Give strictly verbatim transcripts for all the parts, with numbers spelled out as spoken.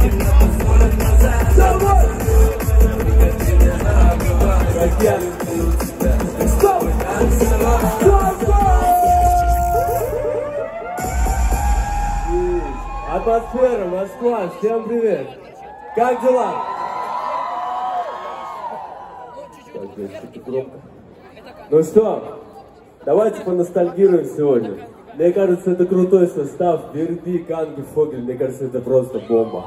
Давай! Стоп! Атмосфера, Москва, всем привет! Как дела? Ну что, давайте поностальгируем сегодня. Мне кажется, это крутой состав. Верби, Канги, Фогель, мне кажется, это просто бомба.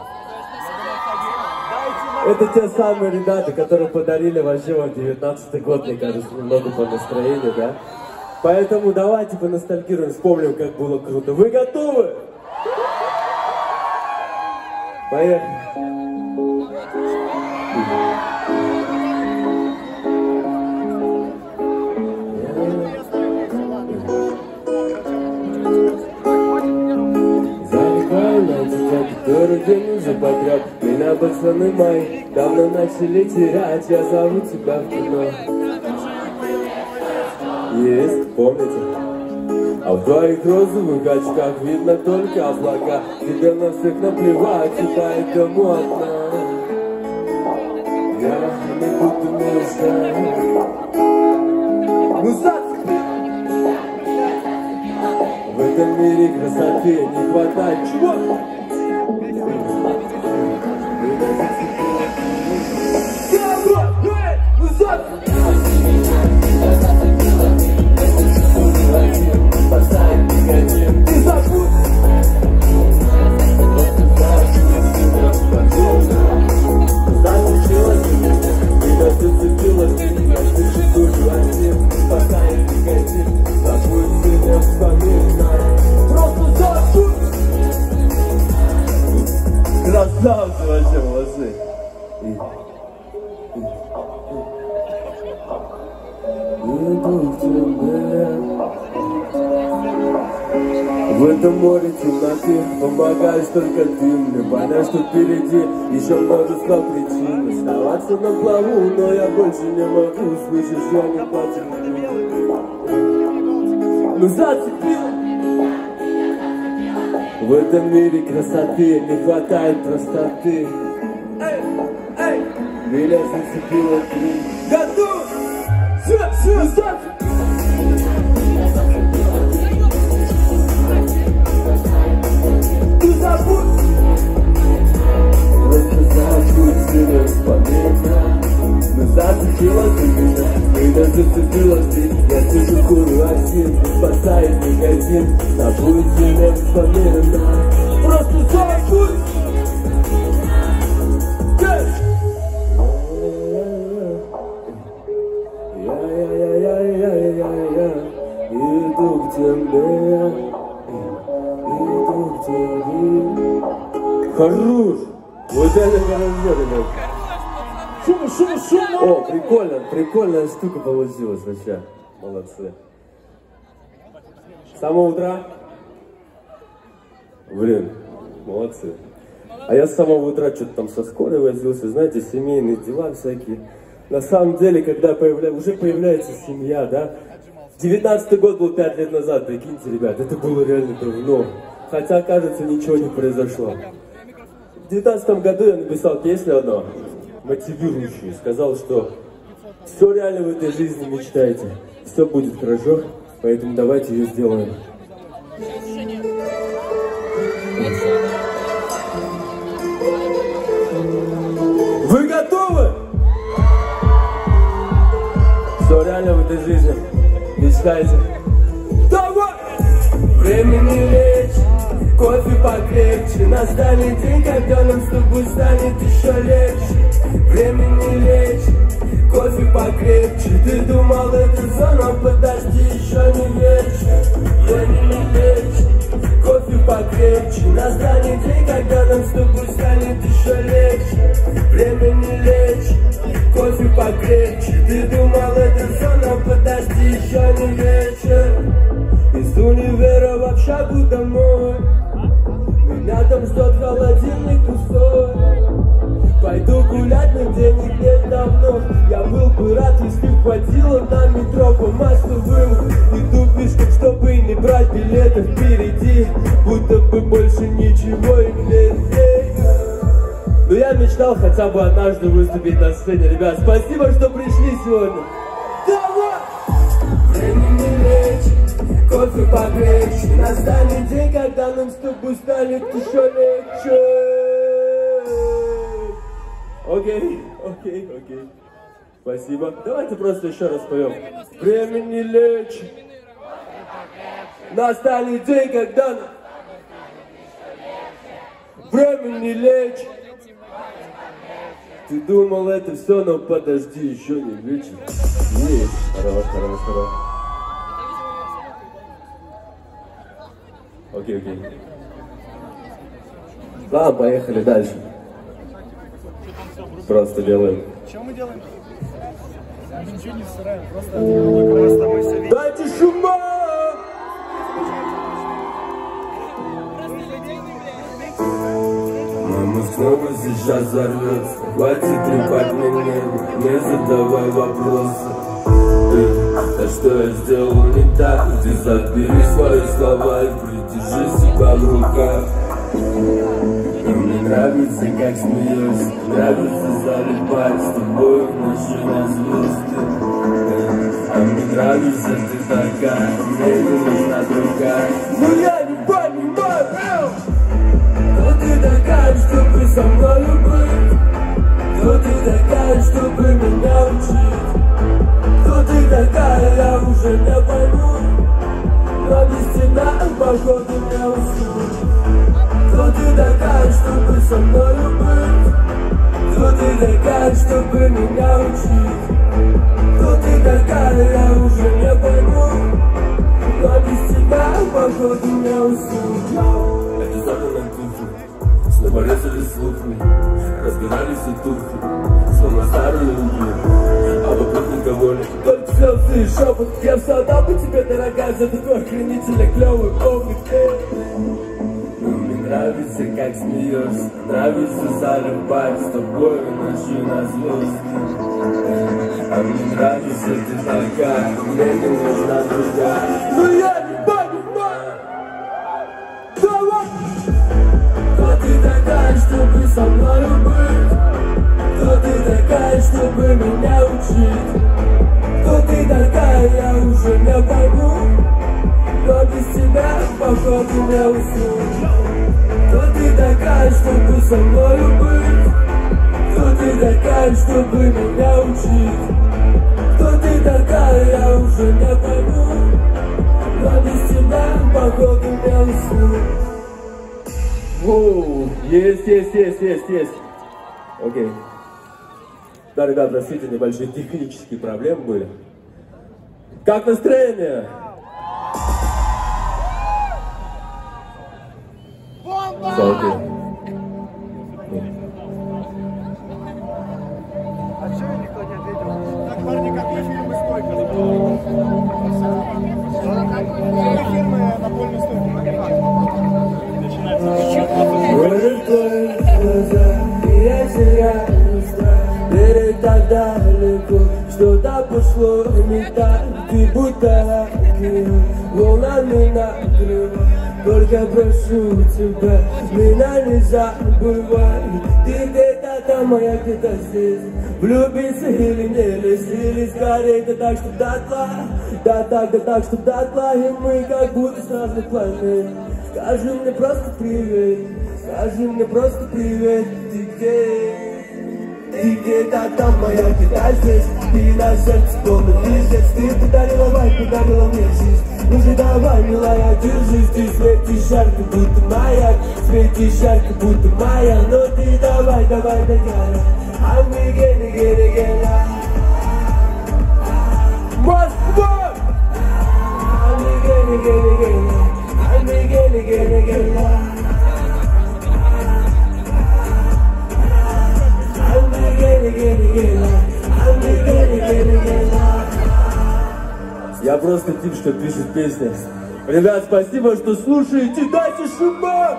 Это те самые ребята, которые подарили вообще вам девятнадцатый год, мне кажется, немного по настроению, да? Поэтому давайте поностальгируем, вспомним, как было круто. Вы готовы? Поехали. Который день уже подряд. Меня пацаны мои давно начали терять. Я зову тебя в кино. Есть, помните? А в твоих розовых очках видно только облака. Тебе на всех наплевать, и поэтому одна. Я не буду мешать. Ну зацепи! В этом мире красоты не хватает. Чего? Красавцы вообще, молодцы. В этом море темноты помогаешь только ты мне понять, что впереди еще множество причин оставаться на плаву, но я больше не могу, слышишь, я не потерплю. Ну зацепил! В этом мире красоты не хватает простоты. Эй, эй! Меня зацепило ты. Готов! Все, все, зацепил! Ты забудь! Просто забудь себе вспоминать. Но зацепила ты меня, меня зацепила ты. Я сижу, курю один, спасает магазин. Забудь себе вспоминать. Просто забудь! Я-я-я-я-я-я-я иду к тебе, иду к тебе. Хорош! Вот это хорошо, ребят. Шум, шум, шум! О, прикольно, прикольная штука получилась вообще. Молодцы. С самого утра? Блин, молодцы. А я с самого утра что-то там со скорой возился, знаете, семейные дела всякие. На самом деле, когда появля... уже появляется семья, да? девятнадцатый год был пять лет назад, прикиньте, ребят, это было реально давно. Хотя, кажется, ничего не произошло. В девятнадцатом году я написал песню одну, мотивирующую. Сказал, что все реально в этой жизни мечтаете, все будет хорошо, поэтому давайте ее сделаем. Вы готовы? Все реально в этой жизни мечтаете. Давай! Времени лечь, кофе покрепче. Настанет день, когда нам с тобой станет еще легче. Времени лечь, кофе покрепче. Ты думал, это зона, подожди, еще не вечер. Времени лечь, кофе покрепче. Настанет день, когда нам с тобой станет еще легче. Времени лечь, кофе покрепче. Ты думал, это зона, подожди, еще не вечер. Из универа в общагу домой. Меня там ждет холодильник пустой. Пойду гулять, но денег нет давно. Я был бы рад, если хватило на метро по мостовым. Иду пешком, чтобы не брать билеты впереди. Будто бы больше ничего и нет. Но я мечтал хотя бы однажды выступить на сцене. Ребят, спасибо, что пришли сегодня. Давай! Время не лечь, кофе покрепче. Настанет день, когда нам с тобой станет еще легче. Окей, окей, окей. Спасибо. Давайте просто еще раз поем. Время не лечит. Настанет день, когда нам... Время не лечит. Ты думал, это все, но подожди, еще не лечит. Есть. Хорош, хорош, хорош. Окей, окей. Ладно, поехали дальше. Просто делаем. Что мы делаем? Ничего не стираем, просто, просто мы все видим. Дайте шума! Мама снова сейчас взорвется. Хватит трепать меня, не задавай вопросы. Да что я сделал не так? Ты забери свои слова и придержи себя в руках. Мне нравится, как смеешься, нравится залипать с тобой в ночи на звезды. А мне нравится, ты такая, мне не нужна другая. Но я не понимаю, кто ты такая, чтобы со мною быть? Кто ты такая, чтобы меня учить? Кто ты такая, я уже не пойму. Но без тебя, походу, не усну. Кто ты такая, чтобы со мною быть? Кто ты такая, чтобы меня учить? Кто ты такая, я уже не пойму. Но без тебя, походу, не усну. Это загнанная кухня, снова резали слухами, разбирались и тухли, словно старые угли. А вокруг никого нет, только слезы и шепот. Я все отдал по тебе, дорогая, за твой охренительно клевый опыт. Нравится, как смеешься, нравится залипать с тобой ночью на звезды. А мне нравится, ты такая, мне не нужна другая. Но я не понимаю, давай! Кто ты такая, чтобы со мною быть? Кто ты такая, чтобы меня учить? Кто ты такая, я уже не пойму. Но без тебя, походу, не усну. Кто ты такая, чтобы со мною быть? Кто ты такая, чтобы меня учить? Кто ты такая, я уже не пойму. Но без тебя, походу, не усну. Воу, есть, есть, есть, есть, есть. Окей. Да, ребят, простите, небольшие технические проблемы были. Как настроение? Все окей. А что никто не ответил? Так, парни, какие фирмы стойка? Какие фирмы напольной стойки? Верить так далеко, что-то пошло не так. Ты будто океан, волнами накрыла. Только прошу тебя, меня не забывай. Ты где-то там, а я где-то здесь. Влюбиться или не лезть, или скорее да так, что дотла. Да так, да так, что дотла. И мы как будто с разных планет. Скажи мне просто привет, скажи мне просто привет. Ты где? Ты где-то там, а я где-то здесь. Ты на сердце полный пиздец. Ты подарила лайк, подарила мне жизнь. Ну же давай, милая, держись. Ты светишь ярко, будто маяк. Светишь ярко, будто маяк. Но ты давай, давай, догоняй. I'm again, again, again. Москва! I'm again, again, again. I'm again, again, again. I'm again, again, again. I'm again, again, again. Я просто тип, что пишет песни. Ребят, спасибо, что слушаете. Дайте шума!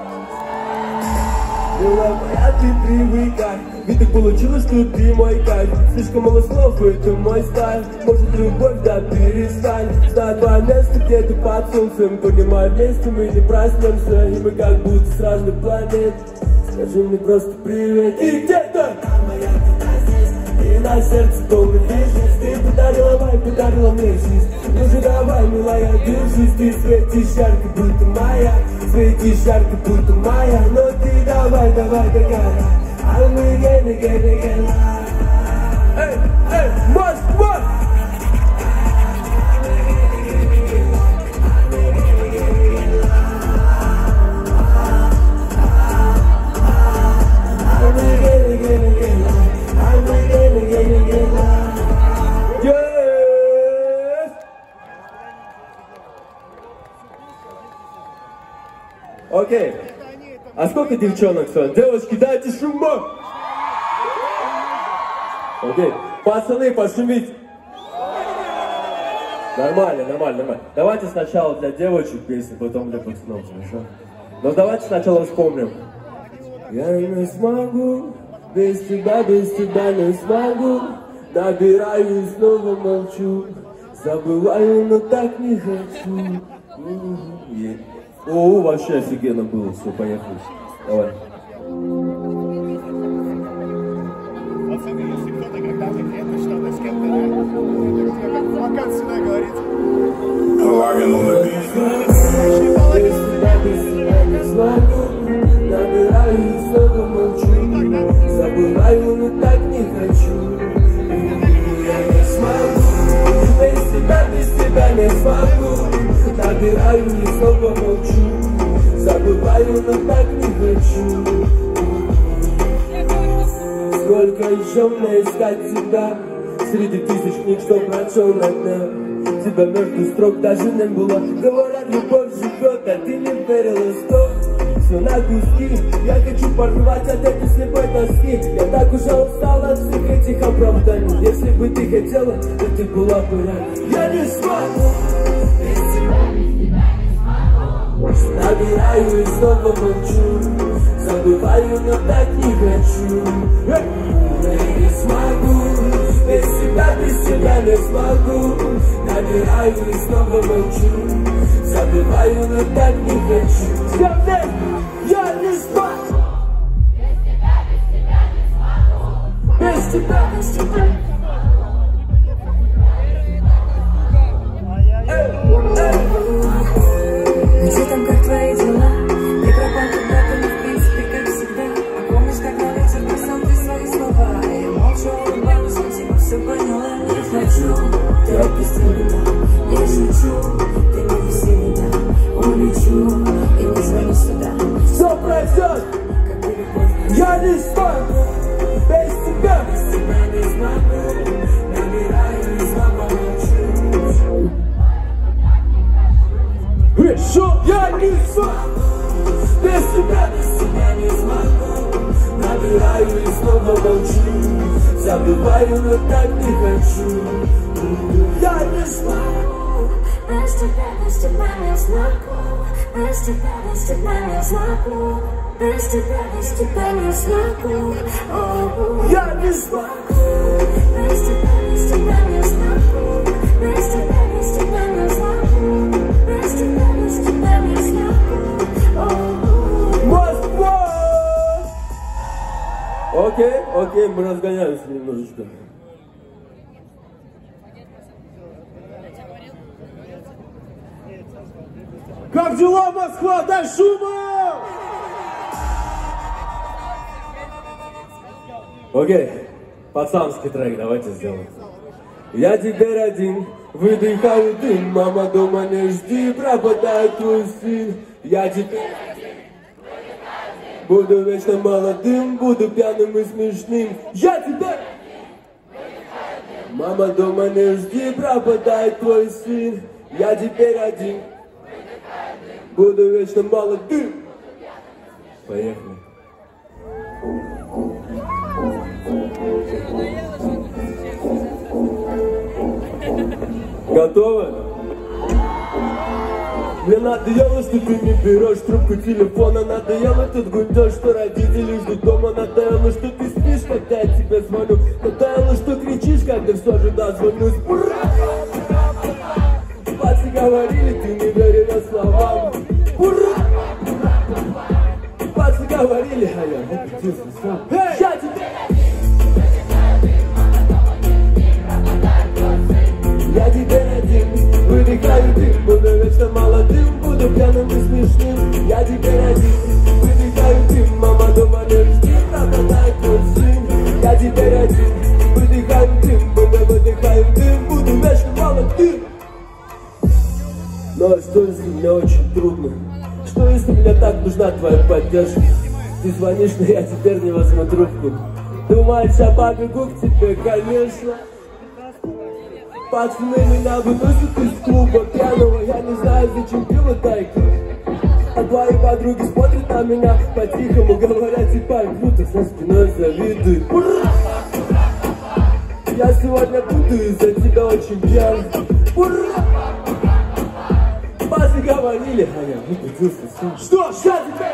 Милая моя, ты привыкай. Ведь так получилось, что ты мой кайф. Слишком мало слов, это мой стиль. Может, любовь, да перестань. Знаю твое место где-то под солнцем. Понимаю, вместе мы не проснемся. И мы как будто с разных планет. Скажи мне просто привет. И где-то и на сердце полный вещи. Ты подарила вай, подарила мне жизнь. Ну же давай, милая, держись. Ты светишь ярко, будто моя. Светишь ярко, будто моя. Но ты давай, давай, догоняй. I'm again, again, again. Эй, эй, Москва! Окей. А сколько девчонок сегодня? Девочки, дайте шума! Окей. Пацаны, пошумите. Нормально, нормально, нормально. Давайте сначала для девочек песню, потом для пацанов, хорошо? Но давайте сначала вспомним. Я не смогу, без тебя, без тебя не смогу. Набираю и снова молчу. Забываю, но так не хочу. О, вообще офигенно было. Все, поехали. Давай. Пацаны, если кто-то когда-то где-то что-то с кем-то вакансия говорит. Без тебя, без тебя не смогу. Набираю и снова молчу. Забываю, но так не хочу. Я не смогу. Без тебя, без тебя не смогу. Набираю и снова молчу. Забываю, но так не хочу. Сколько еще мне искать тебя среди тысяч книг, что прочел на дне. Тебя между строк даже не было. Говорят, любовь живет, а ты не верила, стоп. Все на куски, я хочу порвать от этой слепой тоски. Я так уже устала от всех этих оправданий. Если бы ты хотела, то ты была бы рядом. Я не смогу. Набираю и снова молчу. Забываю, но так не хочу. Я не смогу. Без тебя, без тебя не смогу. Набираю и снова молчу. Забываю, но так не хочу. Я не смогу. Без тебя, без тебя. Где там, как твои дела? Ты пропал куда-то, но в принципе, как всегда. А помнишь, как на ветер бросал ты свои слова? Я молча улыбалась, но типа все поняла. Не хочу, ты отпусти меня. Я шучу, ты не вези меня. Улечу и не звони сюда. Все пройдет, как бы любовь. я не смогу. Без тебя, без тебя не смогу. Набираю и снова молчу. Решил, я не смогу. Без тебя, без тебя не смогу. Набираю и снова молчу. Забываю, но так не хочу. Я не смогу. Без тебя, без тебя не смогу. Без тебя, без тебя не смогу. Без тебя, без тебя не смогу. Я не смогу. Без тебя, без тебя не смогу. Без тебя, без тебя не смогу. Без тебя, без тебя не смогу. Москва! Окей, окей, мы разгоняемся немножечко. Как дела, Москва? Дай шума! Окей, пацанский трек давайте сделаем. Я теперь один, выдыхаю дым. Мама дома не жди, пропадает твой сын. Я теперь один, выдыхаю дым. Буду вечно молодым, буду пьяным и смешным. Я теперь один, выдыхаю дым. Мама дома не жди, пропадает твой сын. Я теперь один, выдыхаю дым. Буду вечно молодым. Поехали. Готовы? Мне надоело, что ты не берешь трубку телефона. Надоело тот гундеж, что родители ждут дома. Надоело, что ты спишь, когда я тебе звоню. Надоело, что кричишь, когда все же дозвонюсь. Ура! Пацы говорили, ты не верила словам. Ура! Пацы говорили, говорили, а я убедился сам. Я тебе... Я теперь один, выдыхаю дым, буду вечно молодым, буду пьяным и смешным. Я теперь один, выдыхаю дым, мама дома не жди, пропадает твой сын. Я теперь один, выдыхаю дым, буду выдыхаю дым, буду вечно молодым. Но что если мне очень трудно? Что если мне так нужна твоя поддержка? Ты звонишь, но я теперь не возьму трубку. Думаешь, я побегу к тебе, конечно. Пацаны меня выносят из клуба пьяного. Я не знаю, зачем пиво тайки. А твои подруги смотрят на меня по-тихому, говорят, типа, круто, со спиной завидуют. Я сегодня буду из-за тебя очень пьян. Ура! Басы говорили, а я убедился сам. Что? Что теперь?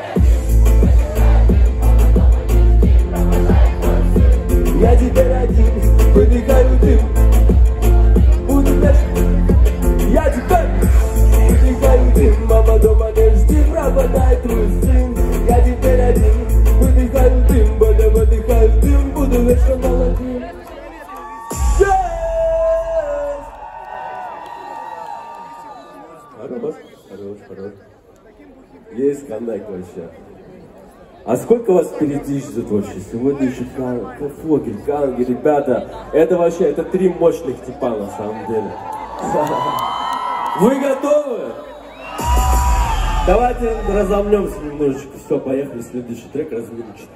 Я теперь один, выдыхаю дым. Буду вечно. Я теперь выдыхаю дым. Мама дома не жди, пропадает твой сын. Я теперь один, выдыхаю дым. Буду выдыхаю дым, буду вечно молодым. Хорош, хорош, хорош. Есть коннект вообще. А сколько вас впереди ждет вообще? Сегодня еще Фогель, Канги, ребята. Это вообще, это три мощных типа на самом деле. Вы готовы? Давайте разомнемся немножечко. Все, поехали, следующий трек, разминочный.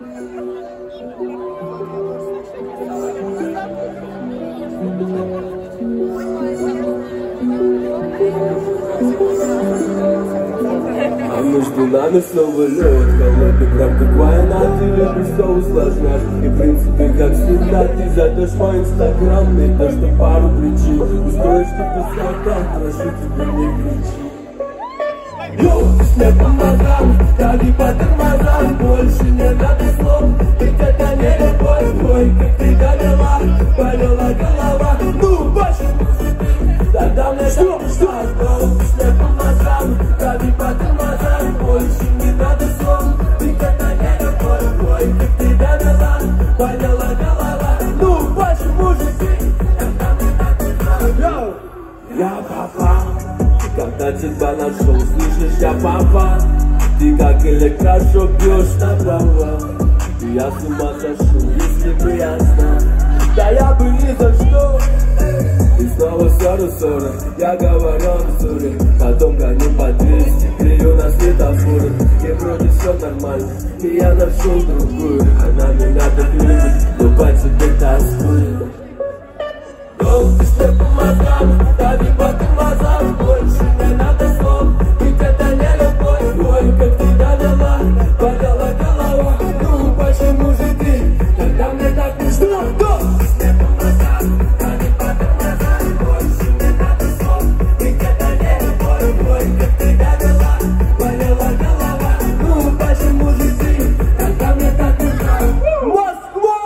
А между нами снова лед, холодный прям как война. Ты любишь все усложнять, и в принципе как всегда. Ты зайдешь в мой инстаграм, и то что пару причин. Устроишь что-то святое, прошу тебя не кричи. Любишь мне по мозгам, так и по тормозам. Больше не надо слов, ведь это не любовь. Ой, как ты довела, болела голова. Ну, почему же ты тогда мне что, что? Любишь мне по мозгам, так и по тормозам. Больше не надо слов, ведь это не любовь. Ой, как ты довела, болела голова. Ну, почему же ты тогда мне так устал? Я попал. Когда тебя нашел, слышишь, я папа. Ты как электрошок бьешь направо. Я с ума сошел, если бы я знал. Да я бы ни за что. И снова ссоры, ссоры, я говорю ссоры. Потом гоню по двести, клею на светофоры. И вроде все нормально, и я нашел другую. Она меня так любит, но по тебе тоскую. Голубь мне по мозгам, так и по тормозам. Больше не надо слов, ведь это не любовь. Ой, как ты довела, болела голова. Ну, почему же ты тогда мне так не ждал? Голубь мне по мозгам, так и по тормозам. Больше не надо слов, ведь это не любовь. Ой, как ты довела, болела голова. Ну, почему же ты тогда мне так не ждал? Москва!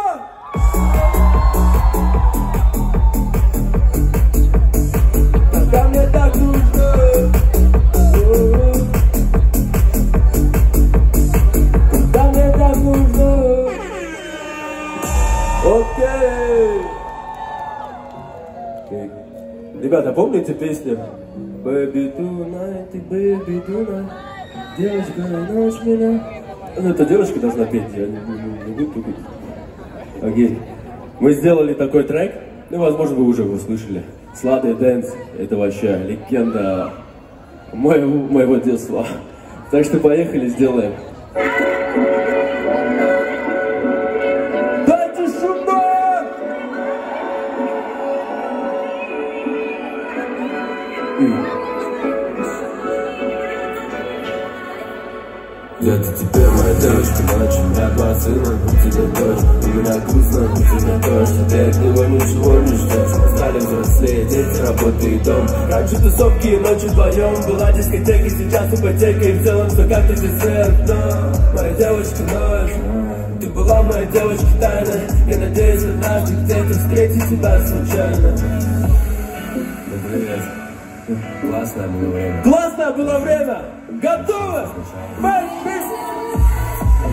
Когда мне так нужно, когда мне так нужно. Окей. Ребята, помните песню Baby tonight, baby tonight, девочка, ночь меня. Ну, это девушка должна петь, я не буду петь. Окей. Мы сделали такой трек, ну, возможно, вы уже его слышали. Сладый дэнс, это вообще легенда моего, моего детства. Так что поехали, сделаем. Дайте сюда! Я-то тебе, моя девочка, ночью я бассейна, у тебя дождь, у меня грустно, у тебя дождь. Ты от него ничего не ждешь, стали взрослее, дети, работа и дом. Раньше тусовки и ночи вдвоем, была дискотека, сейчас ипотека, и в целом все как-то здесь но моя девочка, ночь, ты была моя девочка тайна. Я надеюсь, однажды где-то встретить тебя случайно. Ну, привет. Классное было время. Классное было время! Готовы?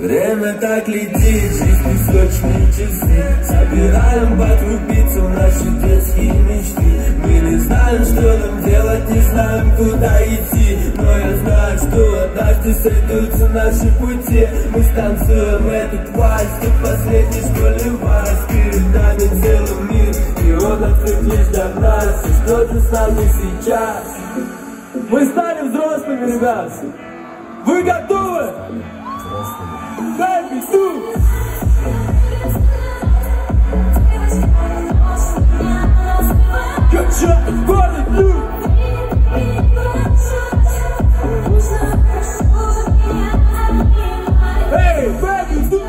Время так летит, жизнь песочные часы. Собираем по крупицам наши детские мечты. Мы не знаем, что нам делать, не знаем, куда идти. Но я знаю, что однажды сойдутся наши пути. Мы станцуем этот вальс, как последний школьный вальс. Перед нами целый мир, и он открыт лишь для нас. И что ты с нами сейчас? Мы стали взрослыми, ребят. Вы готовы? Baby, do. Good job, brother, do. Hey, baby, do.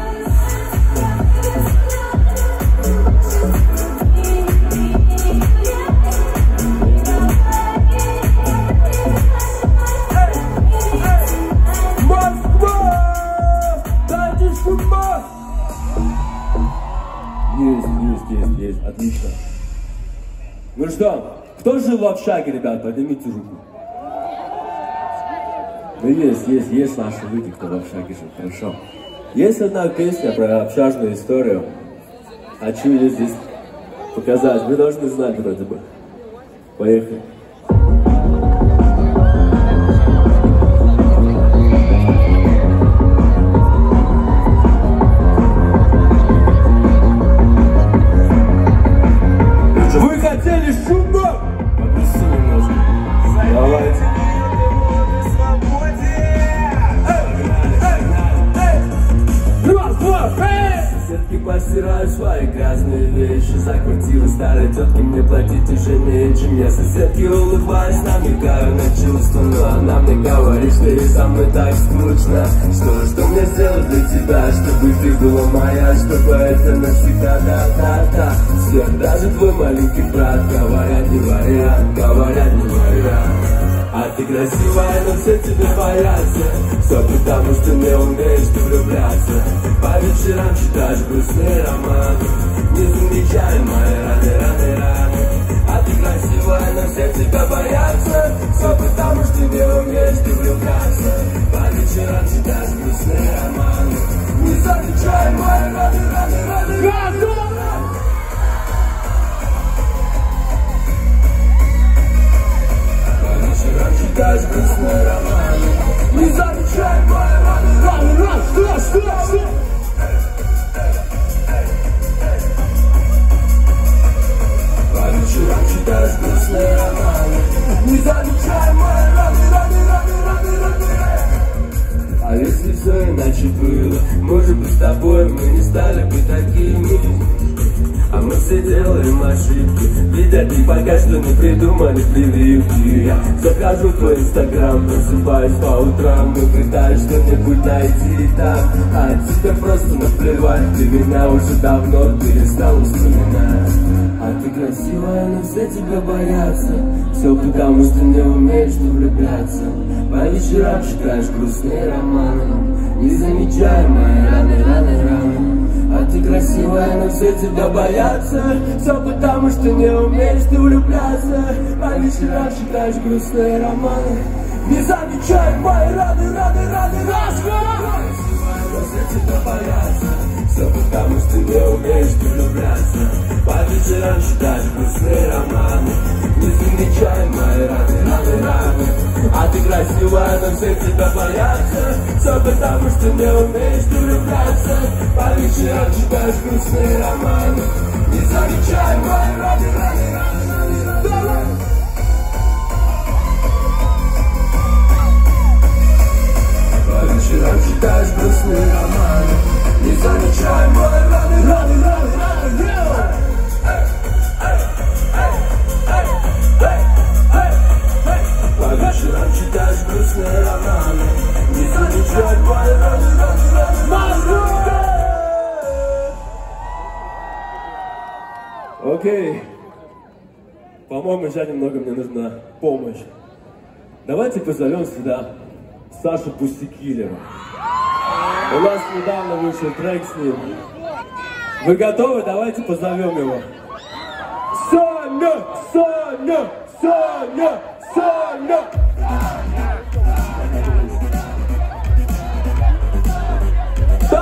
Есть, есть, есть, есть, отлично. Ну что, кто жил в общаге, ребят, поднимите руку. Ну есть, есть, есть наши люди, кто в общаге жил, хорошо. Есть одна песня про общажную историю. Хочу ее здесь показать, вы должны знать вроде бы. Поехали. Вы хотели шумок? Погруси немножко. Давайте. Раз, два, соседки постирают свои грязные вещи. За квартиру старой тетки мне платить уже меньше. Мне соседки улыбаясь, намекаю на чувства. Но она мне говорит, что ей со мной так скучно. Что, что мне сделать для тебя, чтобы ты была моя, чтобы это навсегда, да-да-да. Всех, даже твой маленький брат, говорят, не вариант, говорят, не вариант. А ты красивая, но все тебя боятся. Все потому, что не умеешь ты влюбляться. По вечерам читаешь грустные романы, не замечай мои раны, раны, раны. А ты красивая, но все тебя боятся. Все потому, что не умеешь ты влюбляться. По вечерам читаешь грустные романы, не замечай мои раны, раны, раны, раны. Читаешь грустные романы, не замечай мои раны, раны, раны, что, что, что? По вечерам читаешь грустные романы, не замечай мои раны, раны, раны, раны, раны. А если все иначе было, может быть с тобой мы не стали бы такими. А мы все делаем ошибки, ведь они пока что не придумали прививки. Я захожу в твой инстаграм, просыпаюсь по утрам и пытаюсь что-нибудь найти там. А тебе просто наплевать, ты меня уже давно перестал вспоминать. А ты красивая, но все тебя боятся. Все потому, что не умеешь ты влюбляться. По вечерам читаешь грустные романы, не замечай мои раны, раны, раны. А ты красивая, но все тебя боятся. Все потому, что не умеешь ты влюбляться. По вечерам читаешь грустные романы, не замечай мои раны, раны, раны, раны. Но все тебя боятся. Все потому, что не умеешь ты влюбляться. По вечерам читаешь грустные романы, не замечай мои раны, раны, раны. А ты красивая, но все тебя боятся. Все потому, что не умеешь ты влюбляться. По вечерам читаешь грустные романы, не замечай мои раны, раны, раны, раны, раны. По вечерам читаешь грустные романы, не замечай мои раны, раны, раны, раны. По вечерам читаешь грустные романы, не замечай мои раны, раны, раны. Окей. По-моему, сейчас немного мне нужна помощь. Давайте позовем сюда Сашу Пустякилева. У нас недавно вышел трек с ним. Вы готовы? Давайте позовем его. Соня, Соня, Соня, Соня.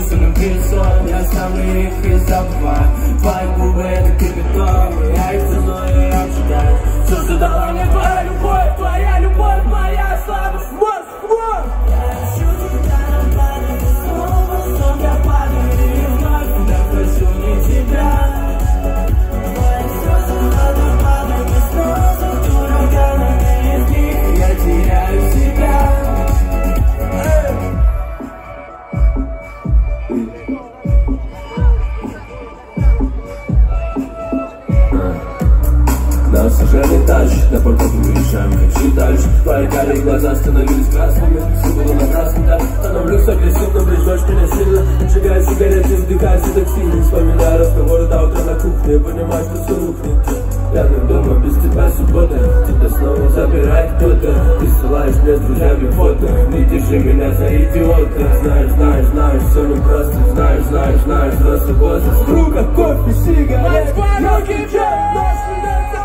вернутся на пятьсот. Я оставлю их и забываю. Твои губы это кипяток, я их ценой и обжигаю. Все, что дала мне твоя любовь, твоя любовь, моя слабость. Москва! Я ищу тебя на память, снова, снова я падаю и вновь. Я хочу не тебя. Твои слезы на память, снова ураганами из них я теряю себя. Нас уже не тащит, на порту уезжаем, хочу дальше. Твои карие глаза становились красными, все было напрасно, да. Становлюсь агрессивно, ближешь меня сильно. Сжигаю сигареты, вдыхаю все токсины. Вспоминаю разговоры до утра на кухне, я понимаю, что все рухнет. Рядом дома, без тебя суббота, тебя снова забирает кто-то. Ты ссылаешь мне с друзьями фото, не держи меня за идиота. Знаешь, знаешь, знаешь, все непросто, знаешь, знаешь, знаешь, взрослый возраст. Круга, кофе, сигарет, руки, чай, нож, не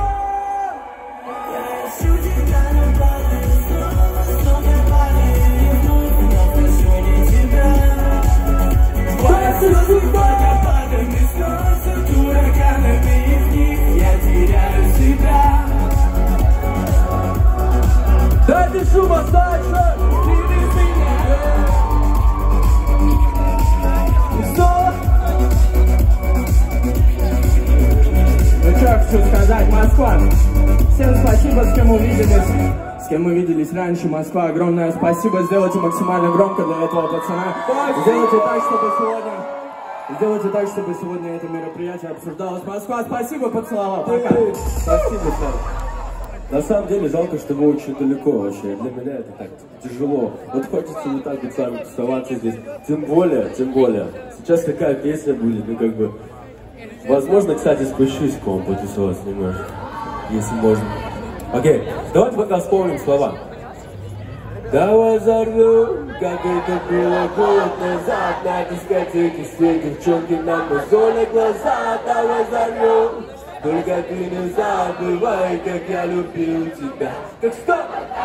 дайте шума дальше! И снова! Ну что хочу сказать, Москва, всем спасибо, с кем увиделись, с кем мы виделись раньше. Москва, огромное спасибо, сделайте максимально громко для этого пацана. Сделайте так, чтобы сегодня, сделайте так, чтобы сегодня это мероприятие обсуждалось. Москва, спасибо, поцеловал, пока. Спасибо, Сам. На самом деле жалко, что вы очень далеко вообще. Для меня это так тяжело. Вот хочется вот так вот с вами тусоваться здесь. Тем более, тем более. Сейчас какая песня будет, ну как бы. Возможно, кстати, спущусь к вам потусоваться немножко. Если можно. Окей, давайте пока вспомним слова. Давай взорвем, как это было год назад. На дискотеке все девчонки нам мозоли глаза. Давай взорвем. Только ты не забывай, как я любил тебя. Так стоп!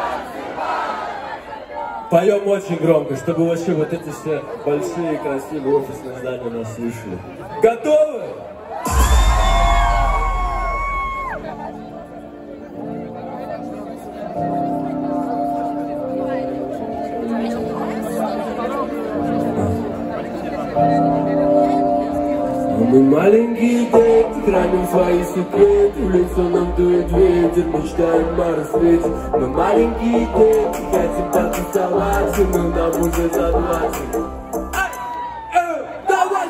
Поем очень громко, чтобы вообще вот эти все большие красивые офисные здания нас слышали. Готовы? Мы маленькие дети, храним свои секреты. В лицо нам дует ветер, мечтаем о рассвете. Мы маленькие дети, хотим потусоваться, но нам уже за двадцать. Давай,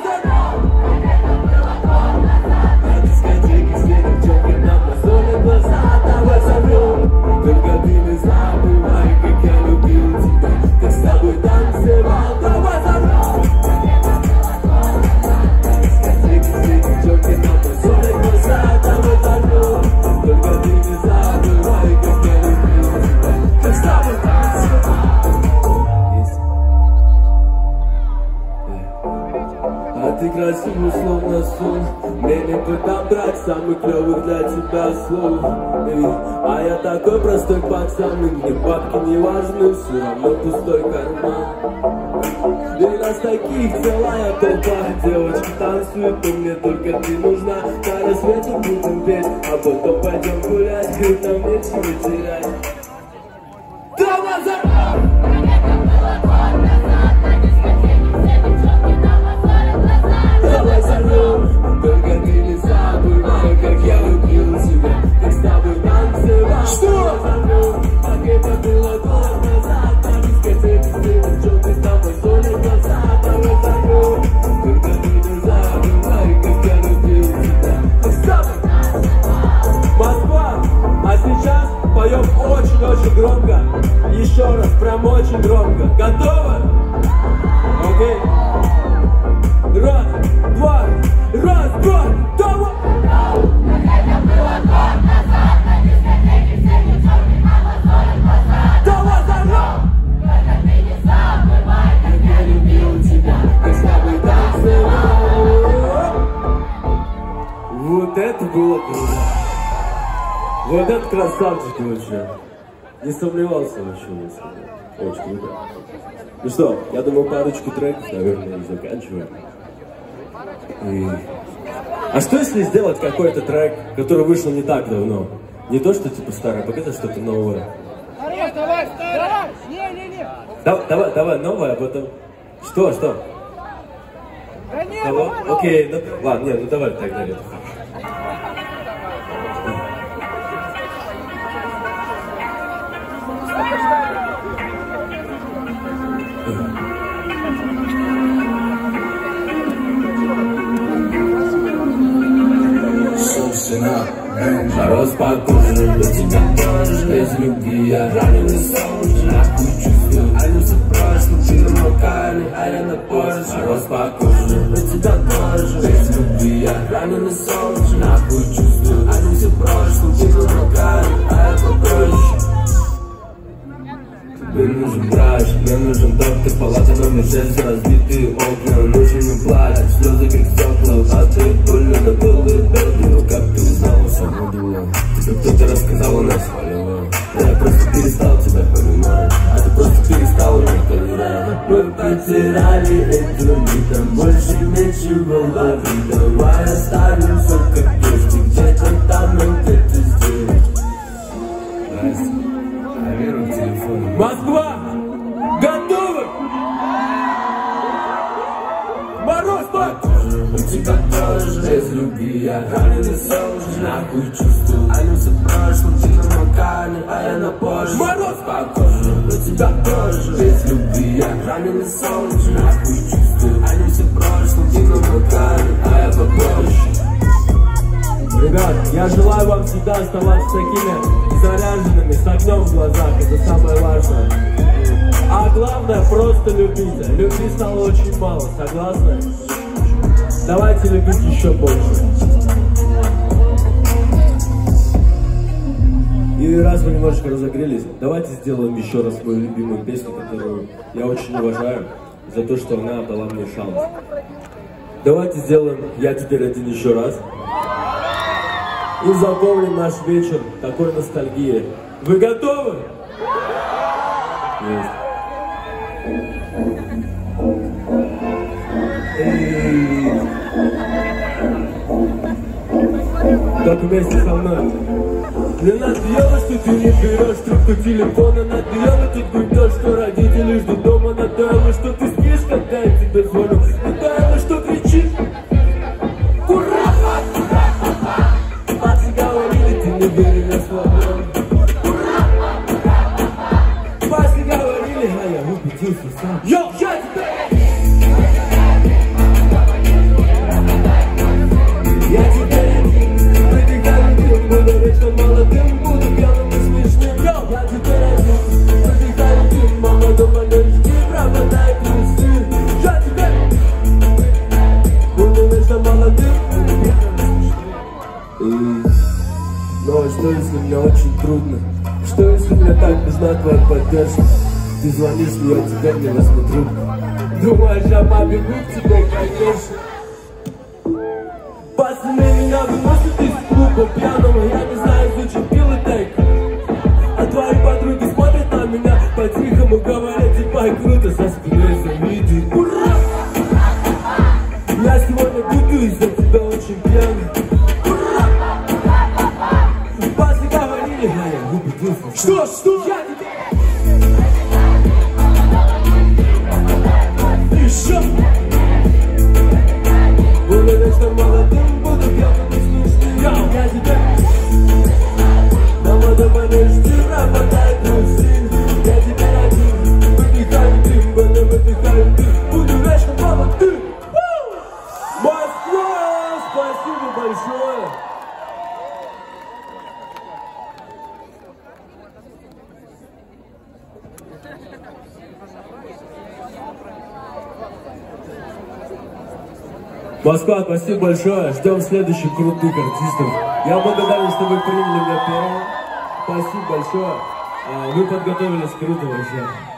на дискотеке все девчонки нам мозоли глаза. Давай взорвем, только ты не забывай, как я любил тебя, как с тобой танцевал. Давай взорвем. Только ты не забывай, как я любил тебя, как с тобой танцевал. А ты красивый, словно сон. Мне не подобрать самых клевых для тебя слов. А я такой простой пацан, и мне бабки не важны, все равно пустой карман. И нас таких целая толпа. Девочки танцуют, но мне только ты нужна. На рассвете будем петь, а потом пойдем гулять. Ведь нам нечего терять. Давай за... Давай взорвем, только ты не забывай, как я любил тебя, как с тобой танцевал. Что? Взорвем, как это было год назад. На дискотеке все девчонки там мозоли глаза. Давай взорвем, только ты не забывай, как я любил тебя, как с тобой танцевал. Москва, а сейчас поем очень-очень громко. Еще раз, прям очень громко. Готовы? Окей. Раз, два, раз, два, давай! Давай, давай! Я любил тебя, как с тобой танцевал. Вот это было круто. Вот это красавчик вообще. Не сомневался вообще в этом. Очень круто. Ну что, я думаю, парочку треков, наверное, и заканчиваем. И... А что если сделать какой-то трек, который вышел не так давно? Не то, что типа старое, показать что-то новое. Давай, давай, давай! Не-не-не! Да, давай, давай, новое, а потом... Что, что? Да не, Давай? давай, Окей, ну, ладно, нет, ну давай тогда это. Мороз по коже, у тебя тоже без любви. Я раненый солнце, нахуй чувствую. Они все прошлым, ты намокали, а я на позже. Мороз по коже, у тебя тоже без любви. Я раненый солнце, нахуй чувствую. Они все прошлым, ты намокали, а я попозже. Мне нужен врач, мне нужен доктор, палата номер шесть, разбитые окна, ночью не плачь, слезы как стекла, а ты больно на голые бедра. Ну как ты узнала саму дула? Тебе кто-то рассказал, она свалила. Я просто перестал тебя понимать, а ты просто перестал меня понимать. Мы потеряли эту нить, там больше нечего ловить. Давай оставим все как есть, где-то там и где-то здесь. Настя, проверим телефон. Москва! Готовы? Мороз по коже, у тебя тоже без любви. Я раненый солнце, нахуй чувствую. Они все прошлым, ты намокали, а я на позже. Мороз по коже, у тебя тоже без любви. Я раненый солнце, нахуй чувствую. Они все прошлым, ты намокали, а я попозже. Ребят, я желаю вам всегда оставаться такими заряженными, с огнем в глазах, это самое важное. А главное, просто любите. Любви стало очень мало, согласны? Давайте любить еще больше. И раз вы немножко разогрелись, давайте сделаем еще раз мою любимую песню, которую я очень уважаю, за то, что она дала мне шанс. Давайте сделаем «Я теперь один» еще раз. И запомним наш вечер такой ностальгии. Вы готовы? Есть. И... Только вместе со мной. Мне надоело, что ты не берешь трубку телефона. Надоело, тут грудешь, что родители ждут дома. Надоело, что ты спишь, когда я тебе звоню. Надоело, что кричишь. Не верю на слово. Паски говорили, а я убедился сам. Йо, я тебя! Я тебя один, выдыхаю дым, буду вечно молодым, буду пьяным и смешным. Йо, я тебя один, выдыхаю дым, мама дома не жди, пропадает мечты. Я тебя буду вечно молодым, буду пьяным и смешным. Но что если мне очень трудно? Что если мне так нужна твоя поддержка? Ты звонишь мне, я тебя не возьму трубку. Думаешь, я побегу к тебе, конечно. Пацаны меня выносят из клуба пьяного. Я не знаю, зачем пил и тейк. А твои подруги смотрят на меня по-тихому, говорят, типа, круто, со спиной завидит. Ура! Я сегодня буду из-за тебя очень пьяный. Что, что? Я тебя... Еще! Буду вечно молодым, буду пьяным и смешным. Я тебя... Дома дома не жди, пропадает грустин. Я тебя один, выдыхаю дым, буду выдыхаю дым. Буду вечно молодым. Москва! Спасибо большое! Москва, спасибо большое. Ждем следующих крутых артистов. Я благодарен, что вы приняли меня первым. Спасибо большое. Вы подготовились круто вообще.